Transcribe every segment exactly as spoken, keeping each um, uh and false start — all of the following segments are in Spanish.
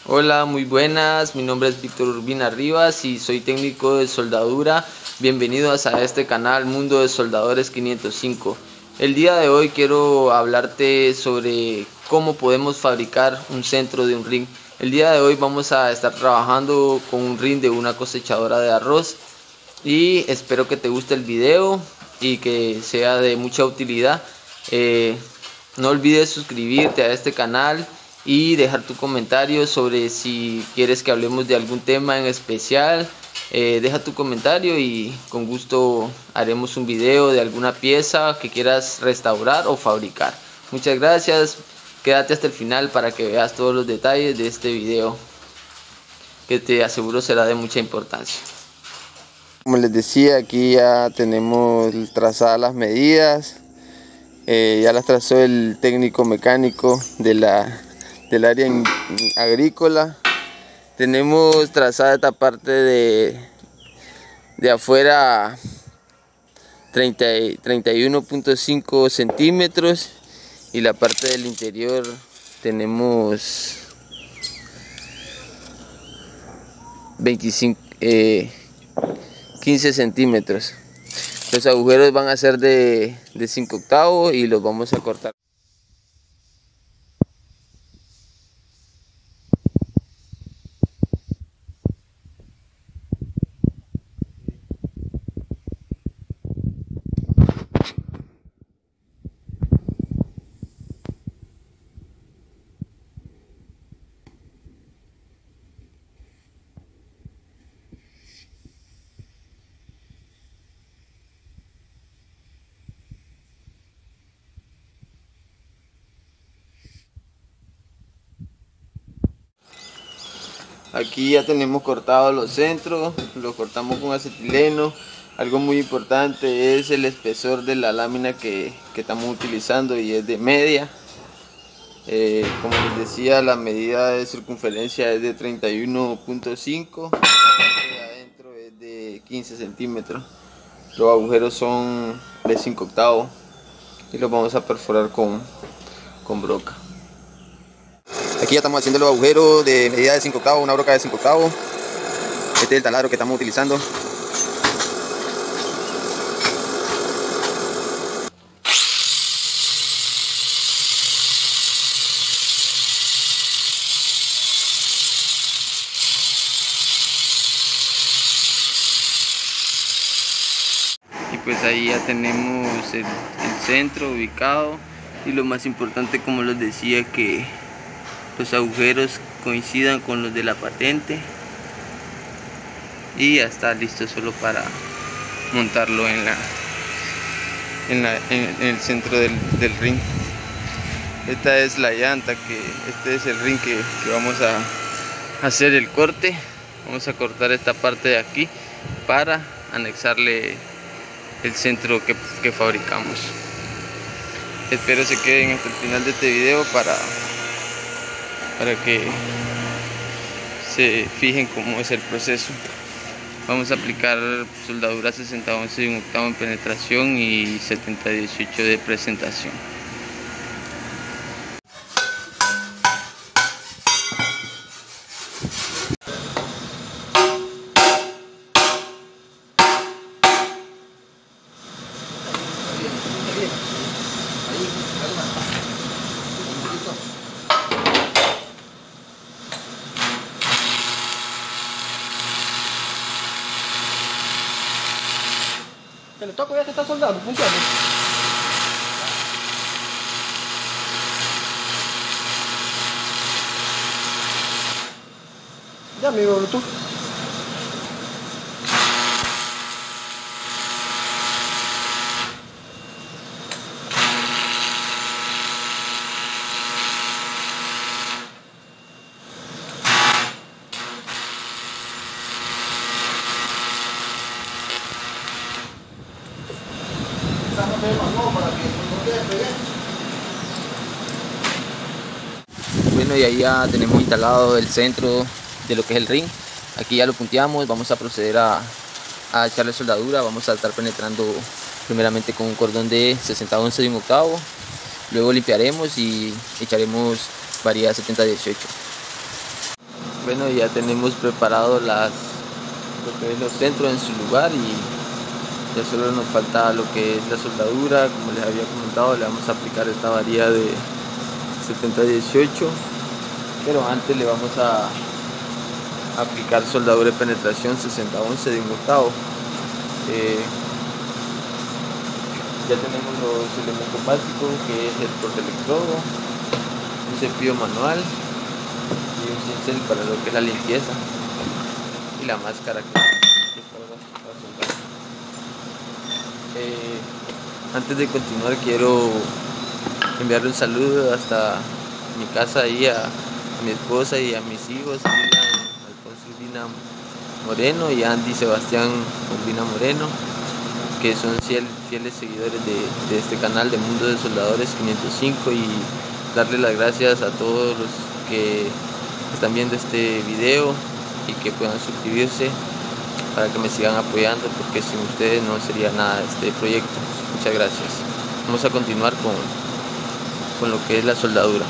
Hola, muy buenas, mi nombre es Víctor Urbina Rivas y soy técnico de soldadura. Bienvenidos a este canal Mundo de Soldadores quinientos cinco. El día de hoy quiero hablarte sobre cómo podemos fabricar un centro de un ring. El día de hoy vamos a estar trabajando con un ring de una cosechadora de arroz y espero que te guste el video y que sea de mucha utilidad. Eh, no olvides suscribirte a este canal y dejar tu comentario sobre si quieres que hablemos de algún tema en especial. Eh, deja tu comentario y con gusto haremos un video de alguna pieza que quieras restaurar o fabricar. Muchas gracias, quédate hasta el final para que veas todos los detalles de este video, que te aseguro será de mucha importancia. Como les decía, aquí ya tenemos trazadas las medidas, eh, ya las trazó el técnico mecánico de la del área agrícola. Tenemos trazada esta parte de, de afuera treinta y uno punto cinco centímetros y la parte del interior tenemos veinticinco, eh, quince centímetros. Los agujeros van a ser de, de cinco octavos y los vamos a cortar. Aquí ya tenemos cortados los centros, los cortamos con acetileno. Algo muy importante es el espesor de la lámina que, que estamos utilizando, y es de media. Eh, como les decía, la medida de circunferencia es de treinta y uno punto cinco y adentro es de quince centímetros. Los agujeros son de cinco octavos y los vamos a perforar con, con broca. Aquí ya estamos haciendo los agujeros de medida de cinco octavos, una broca de cinco octavos. Este es el taladro que estamos utilizando. Y pues ahí ya tenemos el, el centro ubicado, y lo más importante, como les decía, que los agujeros coincidan con los de la patente, y ya está listo solo para montarlo en la en, la, en, en el centro del, del ring. Esta es la llanta, que este es el ring que, que vamos a hacer el corte. Vamos a cortar esta parte de aquí para anexarle el centro que, que fabricamos. Espero se queden hasta el final de este video para para que se fijen cómo es el proceso. Vamos a aplicar soldadura sesenta once de un octavo en penetración y setenta dieciocho de presentación. Te le toco ya que está soldado, punteando. Ya, amigo, tú. Bueno, y ahí ya tenemos instalado el centro de lo que es el ring. Aquí ya lo punteamos, vamos a proceder a, a echarle soldadura. Vamos a estar penetrando primeramente con un cordón de sesenta once de un octavo, luego limpiaremos y echaremos varilla setenta dieciocho. Bueno, ya tenemos preparado las, lo que es los centros en su lugar y ya solo nos falta lo que es la soldadura. Como les había comentado, le vamos a aplicar esta varilla de setenta dieciocho, pero antes le vamos a aplicar soldadura de penetración sesenta once de un octavo. Eh, ya tenemos los elementos básicos, que es el portaelectrodo, un cepillo manual y un cincel para lo que es la limpieza, y la máscara que, que para, para soldar. Eh, antes de continuar, quiero enviarle un saludo hasta mi casa y a, a mi esposa y a mis hijos, Dylan Alfonso Urbina Moreno y Andy Sebastián Urbina Moreno, que son fieles seguidores de, de este canal de Mundo de Soldadores quinientos cinco, y darle las gracias a todos los que están viendo este video y que puedan suscribirse para que me sigan apoyando, porque sin ustedes no sería nada de este proyecto. Muchas gracias. Vamos a continuar con, con lo que es la soldadura.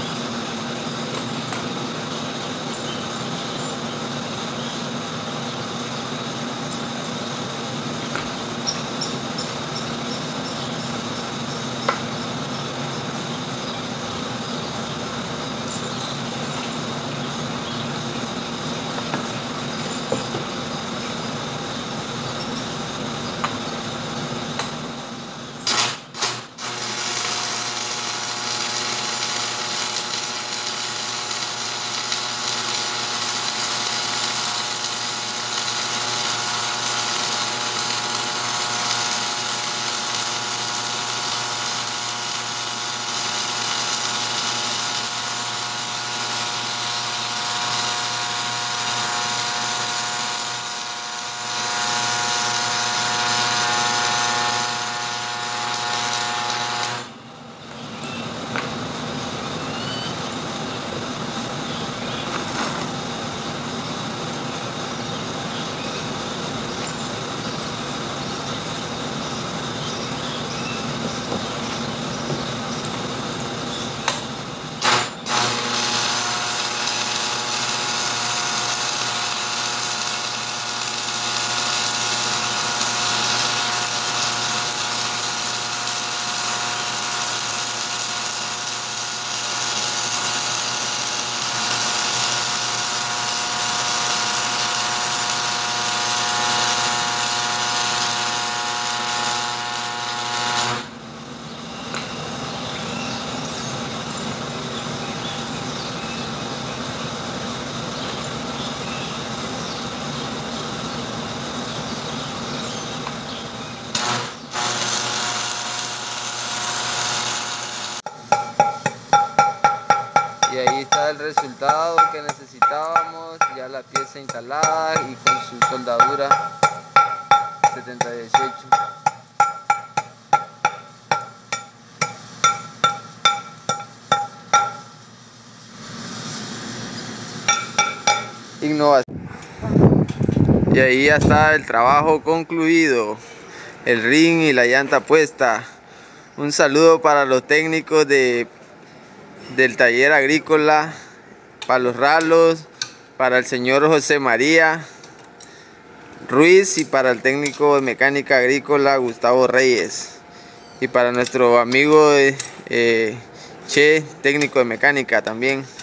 Y ahí está el resultado que necesitábamos, ya la pieza instalada y con su soldadura setenta dieciocho. Innovación. Y ahí ya está el trabajo concluido, el ring y la llanta puesta. Un saludo para los técnicos de del taller agrícola, para los ralos, para el señor José María Ruiz y para el técnico de mecánica agrícola Gustavo Reyes, y para nuestro amigo eh, Che, técnico de mecánica también.